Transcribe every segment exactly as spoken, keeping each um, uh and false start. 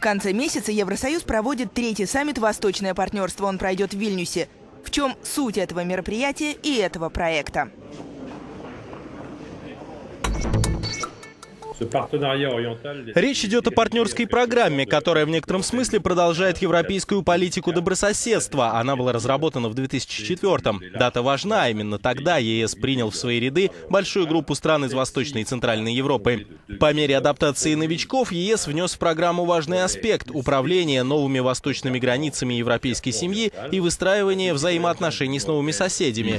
конце месяца Евросоюз проводит третий саммит «Восточное партнерство». Он пройдет в Вильнюсе. В чем суть этого мероприятия и этого проекта? Речь идет о партнерской программе, которая в некотором смысле продолжает европейскую политику добрососедства. Она была разработана в две тысячи четвёртом. Дата важна. Именно тогда ЕС принял в свои ряды большую группу стран из Восточной и Центральной Европы. По мере адаптации новичков ЕС внес в программу важный аспект – управление новыми восточными границами европейской семьи и выстраивание взаимоотношений с новыми соседями.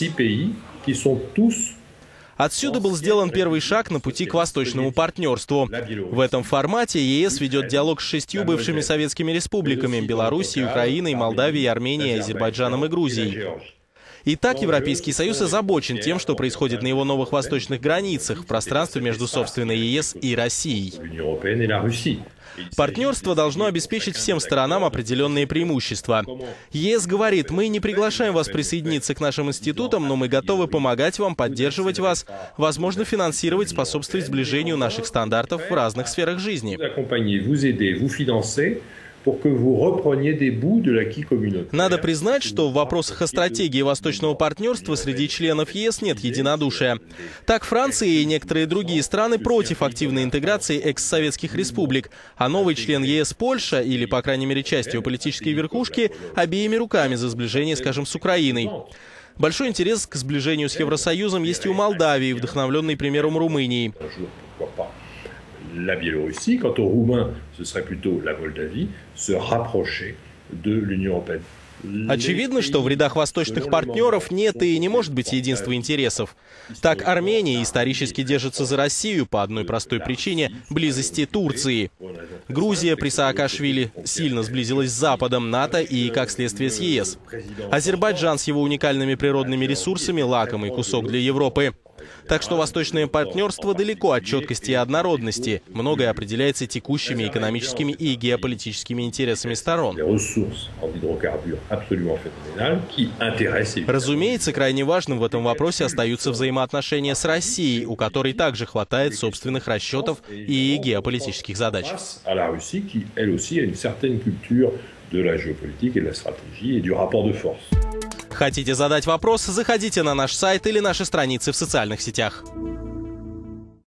Отсюда был сделан первый шаг на пути к восточному партнерству. В этом формате ЕС ведет диалог с шестью бывшими советскими республиками – Белоруссией, Украиной, Молдавией, Арменией, Азербайджаном и Грузией. Итак, Европейский Союз озабочен тем, что происходит на его новых восточных границах, в пространстве между собственной ЕС и Россией. Партнерство должно обеспечить всем сторонам определенные преимущества. ЕС говорит: мы не приглашаем вас присоединиться к нашим институтам, но мы готовы помогать вам, поддерживать вас, возможно, финансировать, способствовать сближению наших стандартов в разных сферах жизни. Надо признать, что в вопросах о стратегии восточного партнерства среди членов ЕС нет единодушия. Так, Франция и некоторые другие страны против активной интеграции экс-советских республик, а новый член ЕС Польша, или, по крайней мере, часть ее политической верхушки, обеими руками за сближение, скажем, с Украиной. Большой интерес к сближению с Евросоюзом есть и у Молдавии, вдохновленной примером Румынии. La Biélorussie, quant aux Roumains, ce serait plutôt la Moldavie, se rapprocher de l'Union européenne. Очевидно, что в рядах восточных партнеров нет и не может быть единства интересов. Так, Армения исторически держится за Россию по одной простой причине – близости Турции. Грузия при Саакашвили сильно сблизилась с Западом, НАТО и, как следствие, с ЕС. Азербайджан с его уникальными природными ресурсами – лакомый кусок для Европы. Так что восточное партнерство далеко от четкости и однородности. Многое определяется текущими экономическими и геополитическими интересами сторон. Разумеется, крайне важным в этом вопросе остаются взаимоотношения с Россией, у которой также хватает собственных расчетов и геополитических задач. Хотите задать вопрос? Заходите на наш сайт или наши страницы в социальных сетях.